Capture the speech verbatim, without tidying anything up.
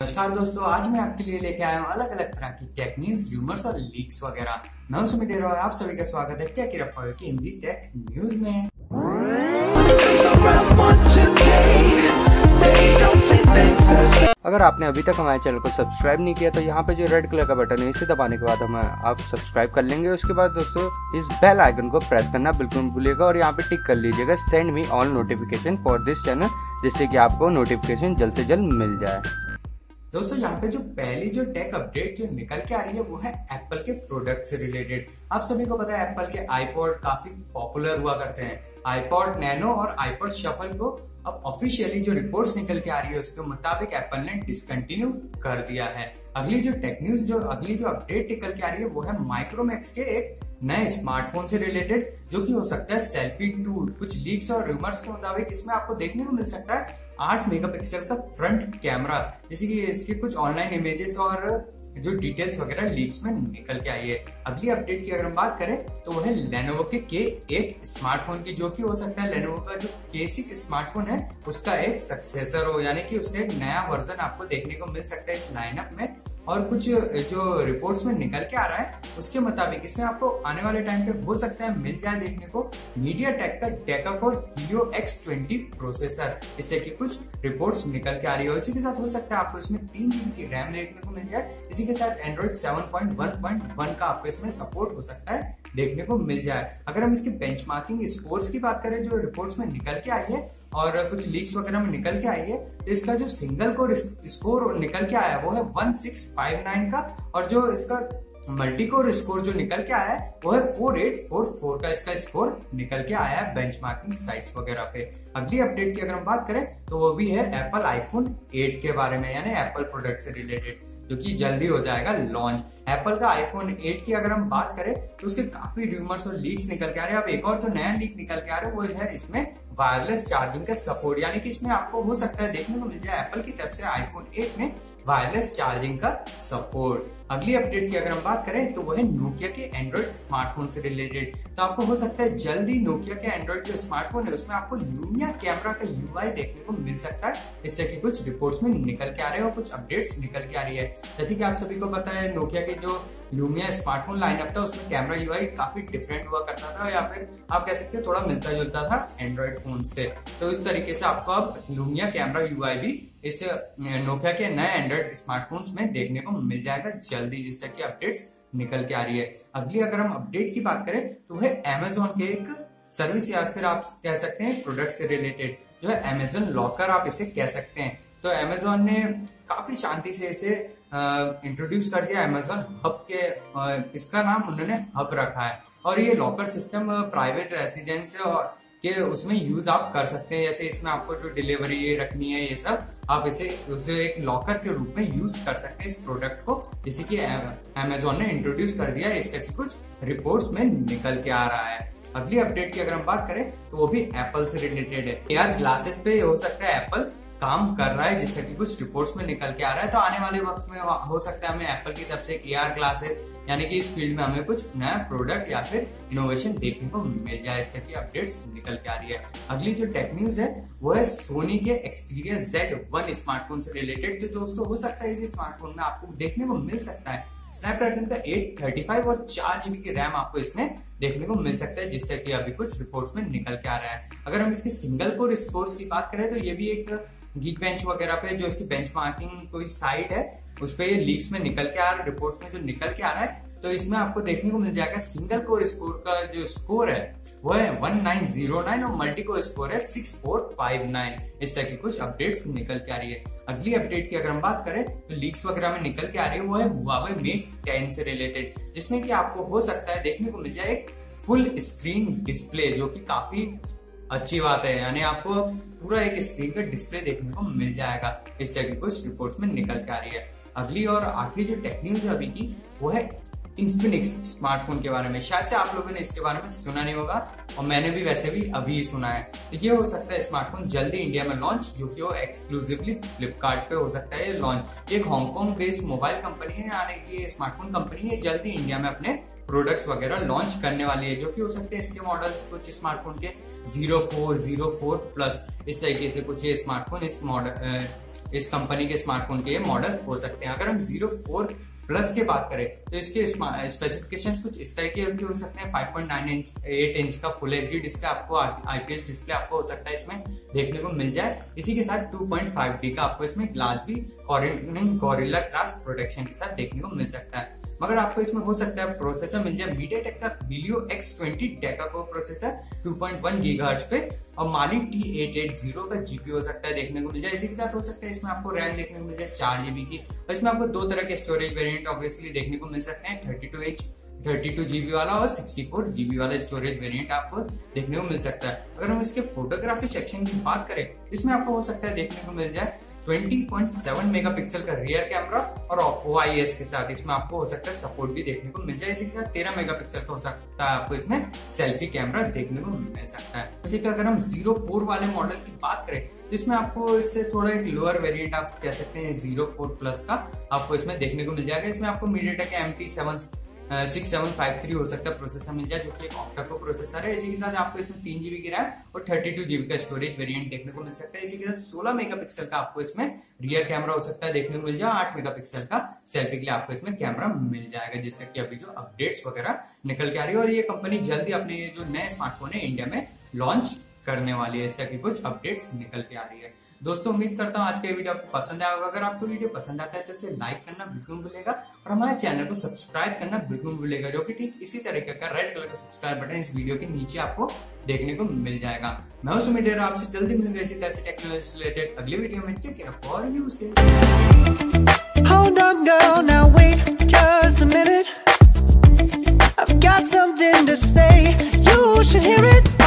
नमस्कार दोस्तों, आज मैं आपके लिए लेके आया हूँ अलग अलग तरह की टेक न्यूज, र्यूमर्स और लीक्स वगैरह। मैं हूं सुमित रॉय, आप सभी का स्वागत है टेक रफॉल की हिंदी टेक न्यूज में। अगर आपने अभी तक हमारे चैनल को सब्सक्राइब नहीं किया तो यहाँ पे जो रेड कलर का बटन है इसे दबाने के बाद हम आप सब्सक्राइब कर लेंगे। उसके बाद दोस्तों इस बेल आइकन को प्रेस करना बिल्कुल मत भूलिएगा और यहाँ पे टिक कर लीजिएगा send me all notification for this channel, जिससे कि आपको नोटिफिकेशन जल्द से जल्द मिल जाए। दोस्तों यहाँ पे जो पहली जो टेक अपडेट जो निकल के आ रही है वो है एप्पल के प्रोडक्ट से रिलेटेड। आप सभी को पता है एप्पल के आईपॉड काफी पॉपुलर हुआ करते हैं। आईपॉड नैनो और आईपॉड शफल को अब ऑफिशियली जो रिपोर्ट्स निकल के आ रही है उसके मुताबिक एप्पल ने डिसकंटिन्यू कर दिया है। अगली जो टेक न्यूज जो अगली जो अपडेट निकल के आ रही है वो है माइक्रोमैक्स के एक नए स्मार्टफोन से रिलेटेड, जो कि हो सकता है सेल्फी टू। कुछ लीक्स और रूमर्स के मुताबिक इसमें आपको देखने को मिल सकता है आठ मेगापिक्सल का फ्रंट कैमरा, जैसे कि इसके कुछ ऑनलाइन इमेजेस और जो डिटेल्स वगैरह लीक्स में निकल के आई है। अगली अपडेट की अगर हम बात करें तो वो है लेनोवो के के एट स्मार्टफोन की, जो कि हो सकता है लेनोवो का जो के सिक्स स्मार्टफोन है उसका एक सक्सेसर हो, यानी कि उसका एक नया वर्जन आपको देखने को मिल सकता है इस लाइनअप में। और कुछ जो रिपोर्ट्स में निकल के आ रहा है उसके मुताबिक इसमें आपको आने वाले टाइम पे हो सकता है मिल जाए देखने को मीडियाटेक का deca core Helio X twenty processor, इससे की कुछ रिपोर्ट्स निकल के आ रही है। इसी के साथ हो सकता है आपको इसमें तीन जीबी की रैम देखने को मिल जाए। इसी के साथ Android seven point one point one का आपको इसमें सपोर्ट हो सकता है देखने को मिल जाए। अगर हम इसके बेंचमार्किंग स्कोर्स की बात करें जो रिपोर्ट्स में निकल के आई है और कुछ लीक्स वगैरह में निकल के आई है, तो इसका जो सिंगल कोर स्कोर निकल के आया वो है वन सिक्स फाइव नाइन का, और जो इसका मल्टी कोर स्कोर जो निकल के आया है वो है फोर एट फोर फोर का इसका स्कोर निकल के आया है बेंचमार्किंग साइट्स वगैरह पे। अगली अपडेट की अगर हम बात करें तो वो भी है एप्पल आईफोन एट के बारे में, यानी एप्पल प्रोडक्ट से रिलेटेड, जो कि जल्दी हो जाएगा लॉन्च। एप्पल का आईफोन एट की अगर हम बात करें तो उसके काफी रूमर्स और लीक्स निकल के आ रहे हैं। अब एक और जो नया लीक निकल के आ रहा है वो है इसमें वायरलेस चार्जिंग का सपोर्ट, यानी कि इसमें आपको हो सकता है देखने को मिल जाए एप्पल की तरफ से आईफोन एट में वायरलेस चार्जिंग का सपोर्ट। अगली अपडेट की अगर हम बात करें तो वो है नोकिया के एंड्रॉइड स्मार्टफोन से रिलेटेड। तो आपको हो सकता है जल्दी नोकिया के एंड्रॉइड जो स्मार्टफोन है उसमें आपको लूमिया कैमरा का यूआई देखने को मिल सकता है, इससे कि कुछ रिपोर्ट्स में निकल के आ रहे हैं और कुछ अपडेट्स निकल के आ रही है। जैसे कि आप सभी को पता है नोकिया के जो लूमिया स्मार्टफोन लाइनअप था उसमें कैमरा यूआई काफी डिफरेंट हुआ करता था, या फिर आप कह सकते हैं थोड़ा मिलता जुलता था एंड्रॉइड फोन से। तो इस तरीके से आपको अब लूमिया कैमरा यूआई भी इस नोकिया के नए एंड्रॉइड स्मार्टफोन्स में देखने को मिल जाएगा जल्दी, जिससे कि अपडेट्स निकल के आ रही है। अगली अगर हम अपडेट की बात करें तो है अमेजोन के एक सर्विस या फिर आप कह सकते हैं प्रोडक्ट से रिलेटेड, जो है अमेजोन लॉकर आप इसे कह सकते हैं। तो अमेजोन ने काफी शांति से इसे इंट्रोड्यूस कर दिया अमेजोन हब के, आ, इसका नाम उन्होंने हब रखा है। और ये लॉकर सिस्टम प्राइवेट रेसिडेंस और के उसमें यूज आप कर सकते हैं। जैसे इसमें आपको जो डिलीवरी रखनी है ये सब आप इसे उसे एक लॉकर के रूप में यूज कर सकते हैं इस प्रोडक्ट को, जैसे कि अमेजोन ने इंट्रोड्यूस कर दिया। इसके कुछ रिपोर्ट्स में निकल के आ रहा है। अगली अपडेट की अगर हम बात करें तो वो भी एप्पल से रिलेटेड है। एआर ग्लासेस पे हो सकता है एप्पल काम कर रहा है, जिससे कि कुछ रिपोर्ट्स में निकल के आ रहा है। तो आने वाले वक्त में हो सकता है हमें एप्पल की तरफ से एआर ग्लासेस, यानी कि इस फील्ड में हमें कुछ नया प्रोडक्ट या फिर इनोवेशन देखने को मिल जाए, इससे कि अपडेट्स निकल के आ रही है। अगली जो टेक न्यूज है वो है सोनी के एक्सपीरिया जेड वन स्मार्टफोन से रिलेटेड। जो दोस्तों हो सकता है इस स्मार्टफोन में आपको देखने को मिल सकता है स्नैपड्रैगन का एट थर्टी फाइव और चार जीबी की रैम आपको इसमें देखने को मिल सकता है, जिससे कि अभी कुछ रिपोर्ट्स में निकल के आ रहा है। अगर हम इसके सिंगल कोर स्कोर्स की बात करें तो ये भी एक गीक बेंच वगैरह पे जो इसकी बेंचमार्किंग कोई साइट है उस पे ये लीक्स में निकल के आ रहा है, रिपोर्ट्स में जो निकल के आ रहा है। तो इसमें आपको देखने को मिल जाएगा सिंगल कोर स्कोर का जो स्कोर है वो है वन नाइन जीरो नाइन और मल्टी कोर स्कोर है सिक्स फोर फाइव नाइन, इससे की कुछ अपडेट्स निकल के आ रही है। अगली अपडेट की अगर हम बात करें तो लीक्स वगैरह में निकल के आ रही है वो है हुआवे मेट टेन से रिलेटेड, जिसमें कि आपको हो सकता है देखने को मिल जाए एक फुल स्क्रीन डिस्प्ले, जो कि काफी अच्छी बात है, यानी आपको पूरा एक स्क्रीन का डिस्प्ले देखने को मिल जाएगा, इससे कि कुछ रिपोर्ट्स में निकल के आ रही है। अगली और आखिरी जो टेक न्यूज है अभी की वो है इन्फिनिक्स स्मार्टफोन के बारे में। शायद से आप लोगों ने इसके बारे में सुना नहीं होगा और मैंने भी वैसे भी अभी सुना है। तो ये हो सकता है स्मार्टफोन जल्दी इंडिया में लॉन्च, जो कि वो एक्सक्लूसिवली फ्लिपकार्ट पे हो सकता है ये लॉन्च। ये एक हांगकांग बेस्ड मोबाइल कंपनी है, यानी कि स्मार्टफोन कंपनी है, जल्दी इंडिया में अपने प्रोडक्ट्स वगैरह लॉन्च करने वाली है, जो कि हो सकते हैं इसके मॉडल्स कुछ स्मार्टफोन के zero four zero four plus इस तरीके से कुछ ये स्मार्टफोन इस मॉडल इस कंपनी के स्मार्टफोन के ये मॉडल हो सकते हैं। अगर हम जीरो फोर प्लस की बात करें तो इसके स्पेसिफिकेशंस कुछ इस तरह के हो सकते हैं। Five point nine inch eight inch का फुल एचडी डिस्प्ले आपको, आईपीएस डिस्प्ले आपको हो सकता है इसमें देखने को मिल जाए। इसी के साथ टू पॉइंट फाइव डी का आपको इसमें ग्लास भी गोरिल्ला ग्लास प्रोटेक्शन के साथ देखने को मिल सकता है। मगर आपको इसमें हो सकता है प्रोसेसर मिल जाए मीडियाटेक का Helio एक्स ट्वेंटी डेका को processor two point one gigahertz पे, और Mali T eight eight zero का जीपी हो सकता है देखने को मिल जाए। इसी के साथ हो सकता है इसमें आपको रैम देखने को मिल जाए चार जीबी की, और इसमें आपको दो तरह के स्टोरेज वेरिएंट ऑब्वियसली देखने को मिल सकते हैं, thirty two inch thirty two GB वाला और सिक्सटी फोर जीबी वाला स्टोरेज वेरिएंट आपको देखने को मिल सकता है। अगर हम इसके फोटोग्राफी सेक्शन की बात करें, इसमें आपको हो सकता है देखने को मिल जाए ट्वेंटी पॉइंट सेवन मेगापिक्सल का रियर कैमरा और ओ आई एस के साथ इसमें आपको हो सकता है सपोर्ट भी देखने को मिल जाए। इसी के साथ तेरह मेगापिक्सल का हो सकता है आपको इसमें सेल्फी कैमरा देखने को मिल सकता है। इसी का अगर हम जीरो फोर वाले मॉडल की बात करें तो इसमें आपको इससे थोड़ा एक लोअर वेरिएंट आप कह सकते हैं जीरो फोर प्लस का आपको इसमें देखने को मिल जाएगा। इसमें आपको मीडियाटेक का M T seven six seven five three हो सकता है प्रोसेसर मिल जाए, जो कि एक ऑक्टा को प्रोसेसर है। इसी के साथ आपको इसमें तीन जीबी की रैम और थर्टी टू जीबी का स्टोरेज वेरिएंट देखने को मिल सकता है। इसी के साथ सोलह मेगापिक्सल का आपको इसमें रियर कैमरा हो सकता है देखने को मिल जाए, आठ मेगापिक्सल का सेल्फी के लिए आपको इसमें कैमरा मिल जाएगा, जिससे कि अभी जो अपडेट्स वगैरह निकल के आ रही है। और ये कंपनी जल्दी अपने जो नए स्मार्टफोन है इंडिया में लॉन्च करने वाली है, इस तरह की कुछ अपडेट्स निकल के आ रही है। दोस्तों उम्मीद करता हूँ आज का वीडियो आपको पसंद आया होगा। अगर आपको वीडियो पसंद आता है तो इसे लाइक करना बिल्कुल भूलेगा और हमारे चैनल को सब्सक्राइब करना बिल्कुल भूलेगा, जो कि ठीक इसी तरीके का रेड कलर का सब्सक्राइब बटन इस वीडियो के नीचे आपको देखने को मिल जाएगा। मैं हूं सुमित डेरा, आपसे जल्दी मिलूंगा इसी तरह से टेक्नोलॉजी से रिलेटेड अगली वीडियो में। टेक केयर फॉर यू से। Hold on girl, now wait just a minute. I've got something to say, you should hear it.